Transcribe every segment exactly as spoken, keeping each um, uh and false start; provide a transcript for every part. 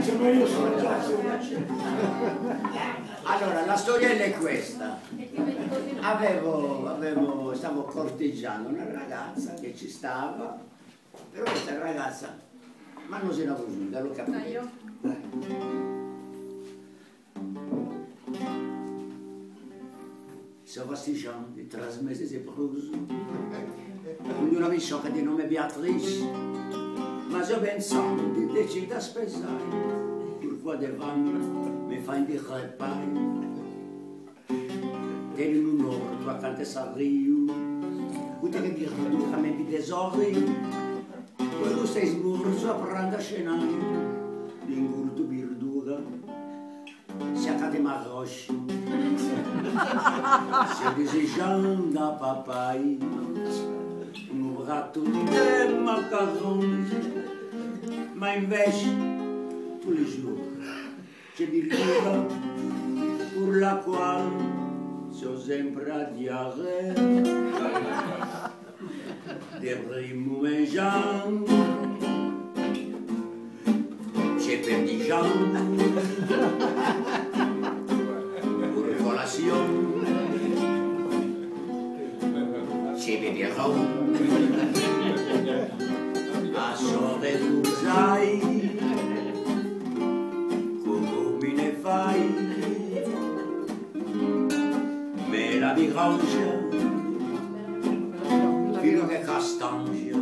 Lorenzo, ma io sono già... Allora, la storiella è questa. Avevo, avevo, stavo corteggiando una ragazza che ci stava, però questa ragazza, ma non se ne voluta, lo capito. Si pasticciando, tre mesi si è preso. Quindi una visciocca di nome Beatrice, ma io pensavo di decidere a spesare. Pourquoi devant mi fai di crepare? Tieni un orto accanto a Rio, uite che mi riduca me di tesori, poi tu stai smurzo a prendere a scenare, l'ingurto birduga, si accade marrosci, si desejando a papai, un prato di macaroni, ma invece, tous les jours, c'è birduga, pour la quale sono sempre a diarrea, des rimes mangeant, c'è perdigian, pour collation, c'è beberon, a sore d'usai, come ne fai? La Mirangia, fino che Castangia,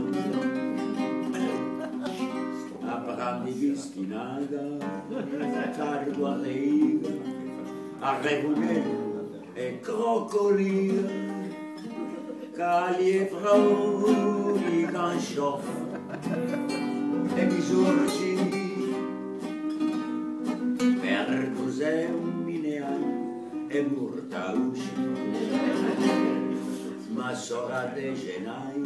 a Brandi Vistinada, Cargo a Riga, a Regunello e Crocolia, Cali e Froni, Ganchoff e Misurci, Pertuseum Mineale e Murtausci, ma sora de genai,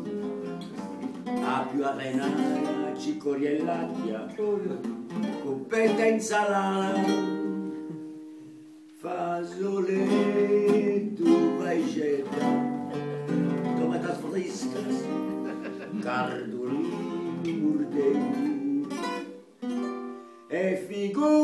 a più arenara, cicoriellacchia, cuppetta insalata, fasoletto, vaigetta, tomatas frescas, cardolini, murdelli, e figure